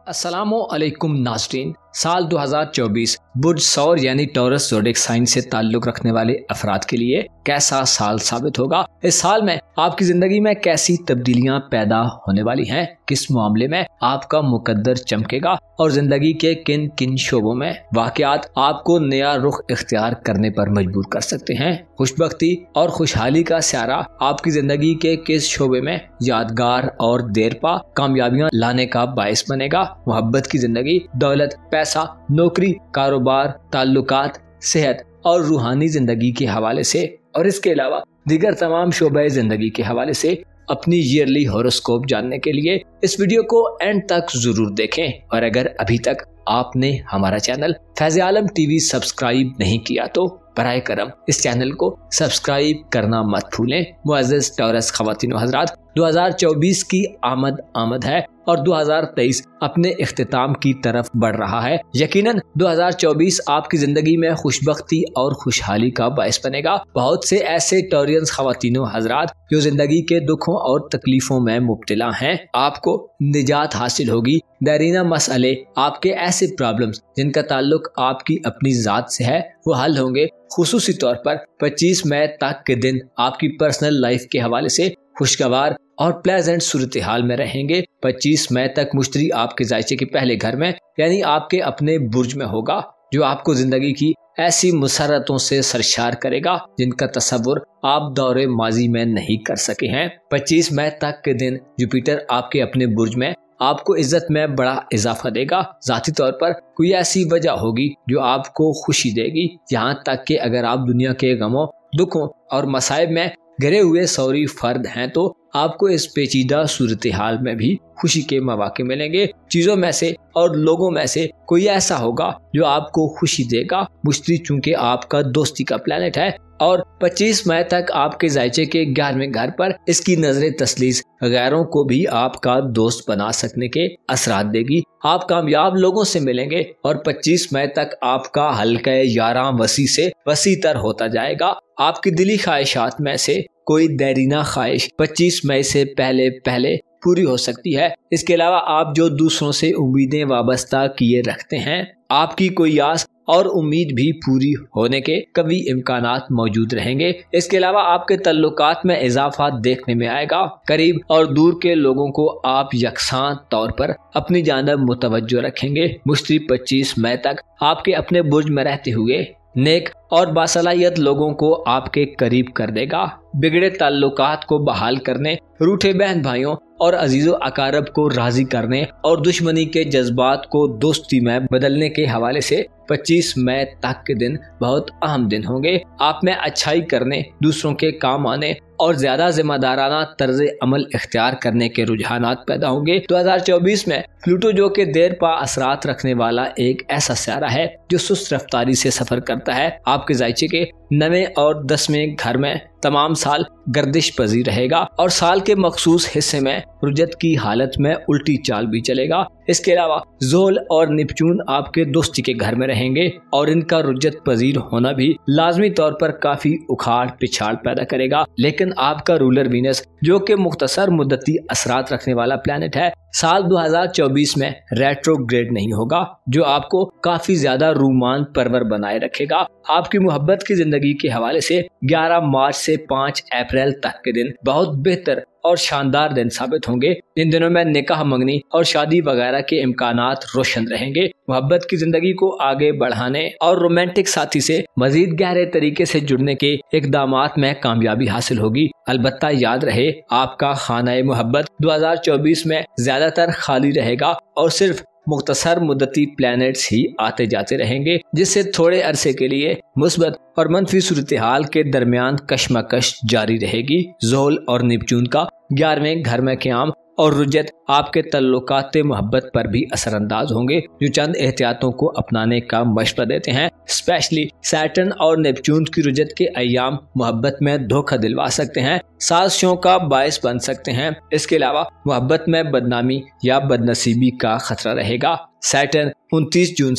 अस्सलामुअलैकुम नाज़रीन। साल 2024 बुर्ज सौर यानी टॉरस ज़ोडिएक साइन से ताल्लुक़ रखने वाले अफराद के लिए कैसा साल साबित होगा। इस साल में आपकी ज़िंदगी में कैसी तब्दीलियां पैदा होने वाली हैं, किस मामले में आपका मुकद्दर चमकेगा और ज़िंदगी के किन किन शोबों में वाक़यात आपको नया रुख इख्तियार करने पर मजबूर कर सकते हैं। खुशबख्ती और खुशहाली का स्यारा आपकी ज़िंदगी के किस शोबे में यादगार और देरपा कामयाबियां लाने का बायस बनेगा। मोहब्बत की ज़िंदगी, दौलत, पैसा, नौकरी, कारोबार, ताल्लुकात, सेहत और रूहानी ज़िंदगी के हवाले से और इसके अलावा दीगर तमाम शोबे ज़िंदगी के हवाले से अपनी ईयरली हॉरोस्कोप जानने के लिए इस वीडियो को एंड तक जरूर देखें। और अगर अभी तक आपने हमारा channel Faiz Alam TV subscribe नहीं किया तो बराए करम इस चैनल को सब्सक्राइब करना मत भूलें। मुअज़्ज़ज़ टॉरस ख़वातीन व हज़रात, 2024 की आमद है और 2023 अपने इख्तिताम की तरफ बढ़ रहा है। यकीनन 2024 आपकी जिंदगी में खुशबख्ती और खुशहाली का बायस बनेगा। बहुत से ऐसे टॉरियंस ख़वातीन व हज़रात जो जिंदगी के दुखों और तकलीफों में मुब्तला हैं, आपको निजात हासिल होगी। दरीना मसले, आपके ऐसे प्रॉब्लम्स जिनका ताल्लुक आपकी अपनी ज़ात से है, वो हल होंगे। खुसूसी तौर पर 25 मई तक के दिन आपकी पर्सनल लाइफ के हवाले से खुशगवार और प्लेजेंट सूरत हाल में रहेंगे। 25 मई तक मुश्तरी आपके जायचे के पहले घर में यानी आपके अपने बुर्ज में होगा, जो आपको जिंदगी की ऐसी मुसरतों से सरशार करेगा जिनका तसव्वुर आप दौरे माजी में नहीं कर सके हैं। 25 मई तक के दिन जुपिटर आपके अपने बुर्ज में आपको इज्जत में बड़ा इजाफा देगा। जाती तौर पर कोई ऐसी वजह होगी जो आपको खुशी देगी, यहाँ तक कि अगर आप दुनिया के गमों, दुखों और मसाइब में घिरे हुए सौरी फर्द हैं तो आपको इस पेचीदा सूरत हाल में भी खुशी के मौके मिलेंगे। चीज़ों में से और लोगों में से कोई ऐसा होगा जो आपको खुशी देगा। मुश्तरी चूंकि आपका दोस्ती का प्लैनेट है और 25 मई तक आपके जायचे के 11वें घर पर इसकी नजर तसलीस गैरों को भी आपका दोस्त बना सकने के असरात देगी। आप कामयाब लोगों से मिलेंगे और 25 मई तक आपका हल्का यारा वसी से वसी तर होता जाएगा। आपकी दिली ख्वाहिशात में से कोई देरीना ख्वाहिश 25 मई से पहले पूरी हो सकती है। इसके अलावा आप जो दूसरों से उम्मीदें वाबस्ता किए रखते हैं, आपकी कोई आस और उम्मीद भी पूरी होने के कभी इम्कानात मौजूद रहेंगे। इसके अलावा आपके तल्लुकात में इजाफा देखने में आएगा। करीब और दूर के लोगों को आप यकसां तौर पर अपनी जानब मुतवज्जो रखेंगे। मुश्तरी 25 मई तक आपके अपने बुर्ज में रहते हुए नेक और बासलाहियत लोगों को आपके करीब कर देगा। बिगड़े ताल्लुकात को बहाल करने, रूठे बहन भाइयों और अजीजो अकारब को राजी करने और दुश्मनी के जज्बात को दोस्ती में बदलने के हवाले से 25 मई तक के दिन बहुत अहम दिन होंगे। आप में अच्छाई करने, दूसरों के काम आने और ज्यादा जिम्मेदाराना तर्ज अमल इख्तियार करने के रुझानात पैदा होंगे। 2024 में प्लूटो, जो कि देर पा असरात रखने वाला एक ऐसा सितारा है जो सुस्त रफ्तारी से सफर करता है, आपके जायचे के 9वें और 10वें घर में तमाम साल गर्दिश पजीर रहेगा और साल के मखसूस हिस्से में रुजत की हालत में उल्टी चाल भी चलेगा। इसके अलावा ज़ोल और नेपच्यून आपके दोस्ती के घर में रहेंगे और इनका रुजत पजीर होना भी लाजमी तौर पर काफी उखाड़ पिछाड़ पैदा करेगा। लेकिन आपका रूलर वीनस, जो कि मुख्तसर मुद्दती असरात रखने वाला प्लैनेट है, साल 2024 में रेट्रोग्रेड नहीं होगा, जो आपको काफी ज्यादा रूमान परवर बनाए रखेगा। आपकी मोहब्बत की जिंदगी के हवाले से 11 मार्च से 5 अप्रैल तक के दिन बहुत बेहतर और शानदार दिन साबित होंगे। इन दिनों में निकाह मंगनी और शादी वगैरह के इम्कानात रोशन रहेंगे। मोहब्बत की जिंदगी को आगे बढ़ाने और रोमांटिक साथी से मजीद गहरे तरीके से जुड़ने के इकदामात में कामयाबी हासिल होगी। अलबत्ता याद रहे, आपका खाना मोहब्बत 2024 में ज्यादातर खाली रहेगा और सिर्फ मुख्तसर मुद्दती प्लैनेट्स ही आते जाते रहेंगे, जिससे थोड़े अरसे के लिए मुस्बत और मनफी सूरत हाल के दरमियान कशमकश जारी रहेगी। ज़ोल और नेपच्यून का 11वें घर में क़याम और रुजत आपके तल्लुकात मोहब्बत पर भी असरअंदाज होंगे, जो चंद एहतियातों को अपनाने का मशवरा देते हैं। स्पेशली सैटर्न और नेपच्यून की रुजत के अय्याम मोहब्बत में धोखा दिलवा सकते हैं, साजिशों का बायस बन सकते हैं। इसके अलावा मोहब्बत में बदनामी या बदनसीबी का खतरा रहेगा। सैटर्न 29 जून से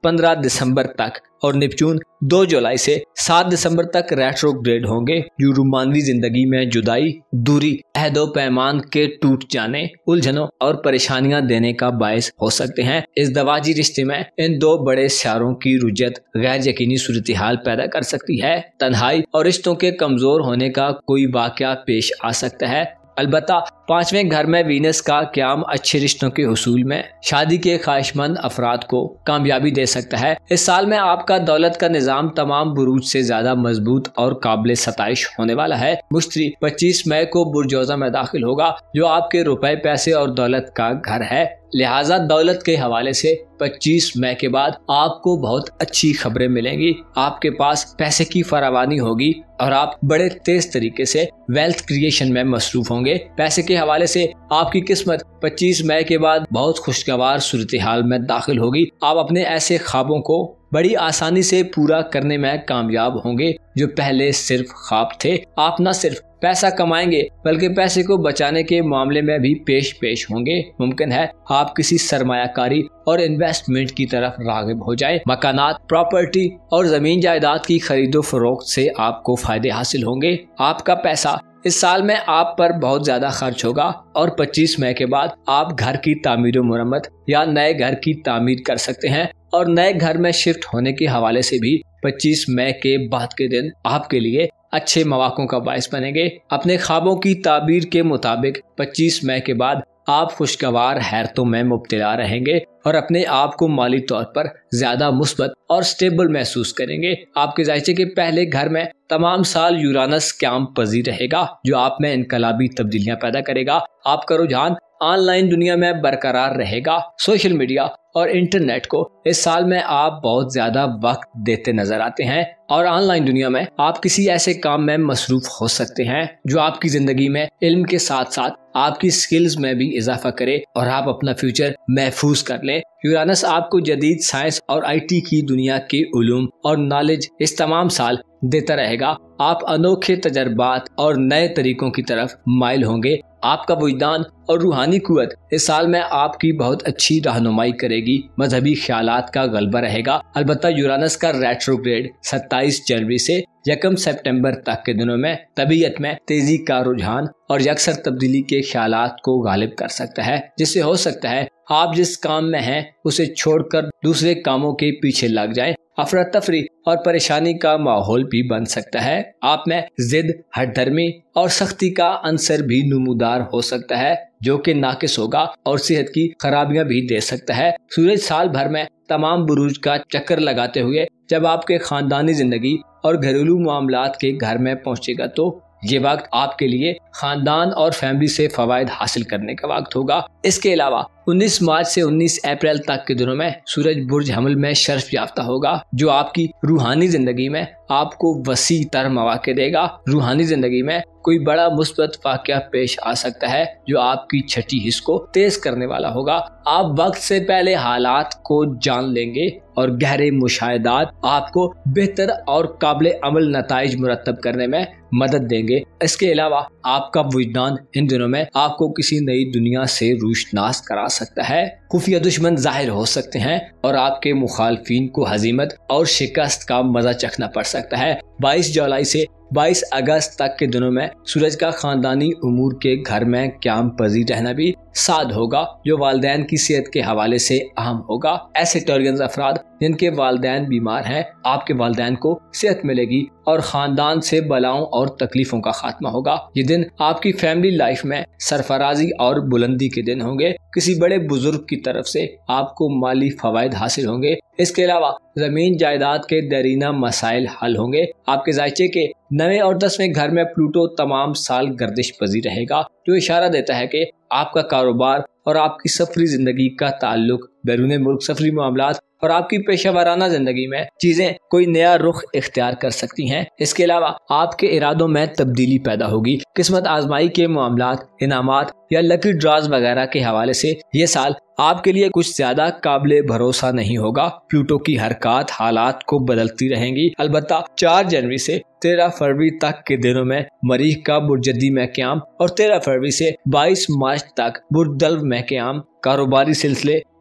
15 दिसंबर तक और नेपच्यून 2 जुलाई से 7 दिसंबर तक रेट्रोग्रेड होंगे, जो रोमानवी जिंदगी में जुदाई, दूरी, अहदो पैमान के टूट जाने, उलझनों और परेशानियां देने का बायस हो सकते हैं। इस दवाजी रिश्ते में इन 2 बड़े सियारों की रुजत गैर यकीनी सूरत हाल पैदा कर सकती है। तन्हाई और रिश्तों के कमजोर होने का कोई वाकया पेश आ सकता है। अलबत्ता 5वें घर में वीनस का क़याम अच्छे रिश्तों के हुसूल में शादी के ख्वाहिशमंद अफराद को कामयाबी दे सकता है। इस साल में आपका दौलत का निज़ाम तमाम बुरूज से ज्यादा मजबूत और काबिल सताइश होने वाला है। मुश्तरी 25 मई को बुर्जौजा में दाखिल होगा, जो आपके रुपए, पैसे और दौलत का घर है। लिहाजा दौलत के हवाले से 25 मई के बाद आपको बहुत अच्छी खबरें मिलेंगी। आपके पास पैसे की फरावानी होगी और आप बड़े तेज तरीके से वेल्थ क्रिएशन में मसरूफ होंगे। पैसे के हवाले से आपकी किस्मत 25 मई के बाद बहुत खुशगवार सूरत हाल में दाखिल होगी। आप अपने ऐसे ख्वाबों को बड़ी आसानी से पूरा करने में कामयाब होंगे जो पहले सिर्फ ख्वाब थे। आप न सिर्फ पैसा कमाएंगे बल्कि पैसे को बचाने के मामले में भी पेश होंगे। मुमकिन है आप किसी सरमायाकारी और इन्वेस्टमेंट की तरफ राग़िब हो जाए। मकानात, प्रॉपर्टी और जमीन जायदाद की खरीदो फरोख्त से आपको फायदे हासिल होंगे। आपका पैसा इस साल में आप पर बहुत ज्यादा खर्च होगा और 25 मई के बाद आप घर की तामीर मुरम्मत या नए घर की तामीर कर सकते हैं और नए घर में शिफ्ट होने के हवाले से भी 25 मई के बाद के दिन आपके लिए अच्छे मौक़ों का बायस बनेंगे। अपने ख्वाबों की ताबीर के मुताबिक 25 मई के बाद आप खुशगवार हैरतों में मुब्तला रहेंगे और अपने आप को माली तौर पर ज्यादा मुस्बत और स्टेबल महसूस करेंगे। आपके जायचे के पहले घर में तमाम साल यूरानस क़याम पजीर रहेगा, जो आप में इनकलाबी तब्दीलियां पैदा करेगा। आपका रुझान ऑनलाइन दुनिया में बरकरार रहेगा। सोशल मीडिया और इंटरनेट को इस साल में आप बहुत ज्यादा वक्त देते नजर आते हैं और ऑनलाइन दुनिया में आप किसी ऐसे काम में मसरूफ हो सकते हैं जो आपकी जिंदगी में इल्म के साथ साथ आपकी स्किल्स में भी इजाफा करे और आप अपना फ्यूचर महफूज कर लें। यूरानस आपको जदीद साइंस और IT की दुनिया के उलूम और नॉलेज इस तमाम साल देता रहेगा। आप अनोखे तजर्बात और नए तरीकों की तरफ माइल होंगे। आपका वजदान और रूहानी कुव्वत इस साल में आपकी बहुत अच्छी रहनुमाई करेगी। मजहबी ख्यालात का गलबा रहेगा। अलबत्ता यूरानस का रेट्रोग्रेड 27 जनवरी से 1 सितंबर तक के दिनों में तबीयत में तेजी का रुझान और यकसर तब्दीली के ख्यालात को गालिब कर सकता है, जिससे हो सकता है आप जिस काम में हैं उसे छोड़कर दूसरे कामों के पीछे लग जाएं। अफरा तफरी और परेशानी का माहौल भी बन सकता है। आप में जिद, हठधर्मी और सख्ती का अंसर भी नमूदार हो सकता है, जो कि नाकिस होगा और सेहत की खराबियां भी दे सकता है। सूरज साल भर में तमाम बुरूज का चक्कर लगाते हुए जब आपके खानदानी जिंदगी और घरेलू मामलात के घर में पहुंचेगा तो ये वक्त आपके लिए खानदान और फैमिली से फवायद हासिल करने का वक्त होगा। इसके अलावा 19 मार्च से 19 अप्रैल तक के दिनों में सूरज बुर्ज हमल में शर्फ याफ्ता होगा, जो आपकी रूहानी जिंदगी में आपको वसी तर मौके देगा। रूहानी जिंदगी में कोई बड़ा मुस्बत वाकया पेश आ सकता है जो आपकी छठी हिस्स को तेज करने वाला होगा। आप वक्त से पहले हालात को जान लेंगे और गहरे मुशाहिदात आपको बेहतर और काबिल अमल नताइज मुरतब करने में मदद देंगे। इसके अलावा आपका वजदान इन दिनों में आपको किसी नई दुनिया से रूशनास करा सकता है। खुफिया दुश्मन जाहिर हो सकते हैं और आपके मुखालफिन को हजीमत और शिकस्त का मजा चखना पड़ सकता है। 22 जुलाई से 22 अगस्त तक के दिनों में सूरज का खानदानी उमूर के घर में क़याम पजीर रहना भी साद होगा, जो वालिदैन की सेहत के हवाले से अहम होगा। ऐसे टॉर्गन्स अफराद जिनके वालिदैन बीमार हैं, आपके वालिदैन को सेहत मिलेगी और खानदान से बलाओं और तकलीफों का खात्मा होगा। ये दिन आपकी फैमिली लाइफ में सरफराजी और बुलंदी के दिन होंगे। किसी बड़े बुजुर्ग की तरफ से आपको माली फवायद हासिल होंगे। इसके अलावा जमीन जायदाद के दरीना मसाइल हल होंगे। आपके जायचे के 9वें और 10वें घर में प्लूटो तमाम साल गर्दिश पजीर रहेगा, जो इशारा देता है कि आपका कारोबार और आपकी सफरी जिंदगी का ताल्लुक बैरून मुल्क सफरी मामलात और आपकी पेशा वाराना जिंदगी में चीजें कोई नया रुख इख्तियार कर सकती हैं। इसके अलावा आपके इरादों में तब्दीली पैदा होगी। किस्मत आजमाई के मामलात, इनामात या लकी ड्रॉज वगैरह के हवाले से ये साल आपके लिए कुछ ज्यादा काबिले भरोसा नहीं होगा। प्लूटो की हरकत हालात को बदलती रहेंगी। अलबत्ता 4 जनवरी से 13 फरवरी तक के दिनों में मरीख का बुर्जदी में क़याम और 13 फरवरी से 22 मार्च तक बुर्दल्व में क़याम कारोबारी सिलसिले,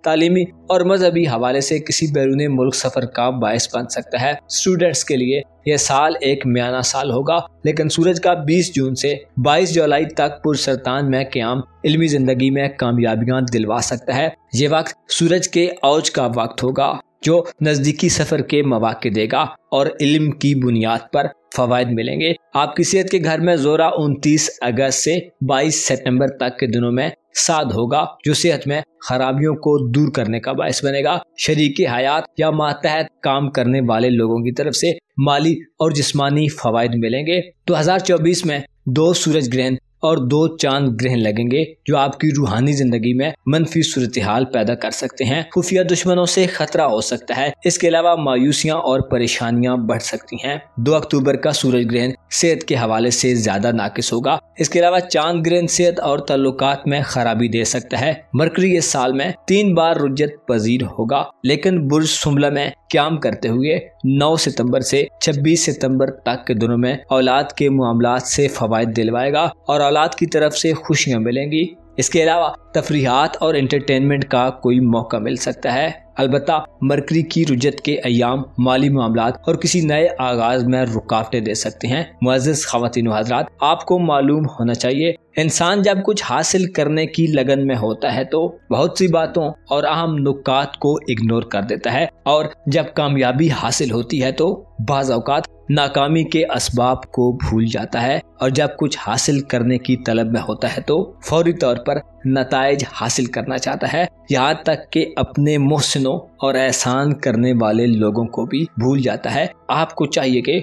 तालीमी और मजहबी हवाले से किसी बैरून मुल्क सफर का बायस बन सकता है। स्टूडेंट्स के लिए यह साल एक म्याना साल होगा, लेकिन सूरज का 20 जून से 22 जुलाई तक पुरसरतान में क़याम इल्मी जिंदगी में कामयाबियां दिलवा सकता है। ये वक्त सूरज के औज का वक्त होगा जो नजदीकी सफर के मौके देगा और इल्म की बुनियाद पर फवायद मिलेंगे। आपकी सेहत के घर में जोरा 29 अगस्त से 22 सितंबर तक के दिनों में साद होगा, जो सेहत में खराबियों को दूर करने का बायस बनेगा। शरीक हयात या मातहत काम करने वाले लोगों की तरफ से माली और जिस्मानी फवायद मिलेंगे। 2024 में 2 सूरज ग्रहण और 2 चांद ग्रहण लगेंगे जो आपकी रूहानी जिंदगी में मनफी सूरत हाल पैदा कर सकते हैं। खुफिया दुश्मनों से खतरा हो सकता है। इसके अलावा मायूसियां और परेशानियां बढ़ सकती हैं। 2 अक्टूबर का सूरज ग्रहण सेहत के हवाले से ज्यादा नाकिस होगा। इसके अलावा चांद ग्रहण सेहत और ताल्लुकात में खराबी दे सकता है। मरकरी इस साल में 3 बार रुज्जत पजीर होगा, लेकिन बुर्ज सुंबला में क़याम करते हुए 9 सितंबर से 26 सितंबर तक के दिनों में औलाद के मामलात से फवायद दिलवाएगा और औलाद की तरफ से खुशियां मिलेंगी। इसके अलावा तफरीहात और एंटरटेनमेंट का कोई मौका मिल सकता है। अलबत्ता मरकरी की रुजत के अयाम माली मामलात और किसी नए आगाज में रुकावटें दे सकते हैं। मुअज़्ज़िज़ ख़वातीन व हज़रात, आपको मालूम होना चाहिए इंसान जब कुछ हासिल करने की लगन में होता है तो बहुत सी बातों और अहम नुकात को इग्नोर कर देता है, और जब कामयाबी हासिल होती है तो बाज़ औक़ात नाकामी के असबाब को भूल जाता है, और जब कुछ हासिल करने की तलब में होता है तो फौरी तौर पर नताइज हासिल करना चाहता है, यहाँ तक कि अपने मोहसिनों और एहसान करने वाले लोगों को भी भूल जाता है। आपको चाहिए कि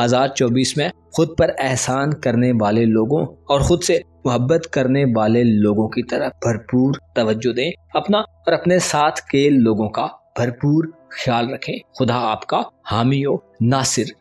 2024 में खुद पर एहसान करने वाले लोगों और खुद से मोहब्बत करने वाले लोगों की तरफ भरपूर तवज्जो दें। अपना और अपने साथ के लोगों का भरपूर ख्याल रखें। खुदा आपका हामी हो, नासिर